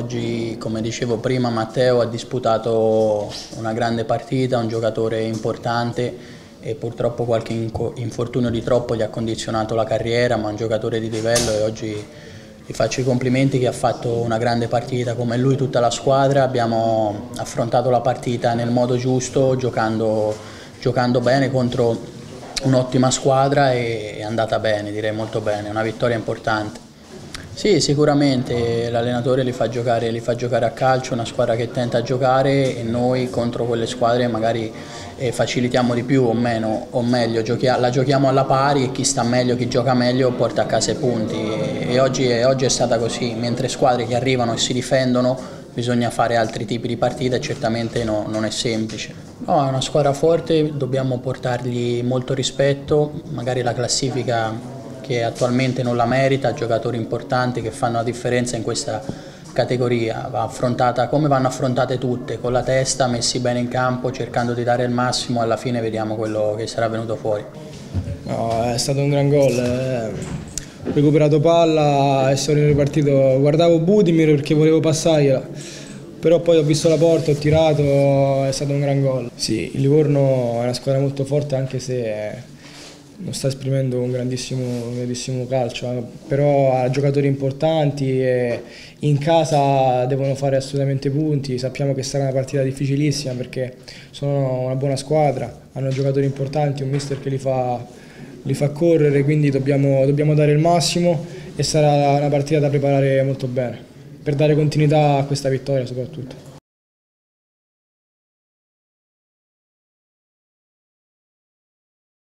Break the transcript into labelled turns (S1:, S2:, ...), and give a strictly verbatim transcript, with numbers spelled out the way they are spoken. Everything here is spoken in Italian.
S1: Oggi, come dicevo prima, Matteo ha disputato una grande partita, un giocatore importante e purtroppo qualche infortunio di troppo gli ha condizionato la carriera, ma è un giocatore di livello e oggi gli faccio i complimenti che ha fatto una grande partita, come lui tutta la squadra. Abbiamo affrontato la partita nel modo giusto, giocando, giocando bene contro un'ottima squadra e è andata bene, direi molto bene, una vittoria importante. Sì, sicuramente l'allenatore li fa giocare, li fa giocare a calcio, una squadra che tenta a giocare e noi contro quelle squadre magari eh, facilitiamo di più o meno, o meglio, giochia, la giochiamo alla pari e chi sta meglio, chi gioca meglio porta a casa i punti e, e oggi, è, oggi è stata così, mentre squadre che arrivano e si difendono bisogna fare altri tipi di partita e certamente no, non è semplice. No, è una squadra forte, dobbiamo portargli molto rispetto, magari la classifica che attualmente non la merita, giocatori importanti che fanno la differenza in questa categoria, va affrontata come vanno affrontate tutte, con la testa, messi bene in campo, cercando di dare il massimo, alla fine vediamo quello che sarà venuto fuori.
S2: No, è stato un gran gol, eh. Ho recuperato palla e sono ripartito, guardavo Budimir perché volevo passargliela, però poi ho visto la porta, ho tirato, è stato un gran gol. Sì, il Livorno è una squadra molto forte anche se non sta esprimendo un grandissimo, un grandissimo calcio, però ha giocatori importanti e in casa devono fare assolutamente punti. Sappiamo che sarà una partita difficilissima perché sono una buona squadra, hanno giocatori importanti, un mister che li fa, li fa correre, quindi dobbiamo, dobbiamo dare il massimo e sarà una partita da preparare molto bene, per dare continuità a questa vittoria soprattutto.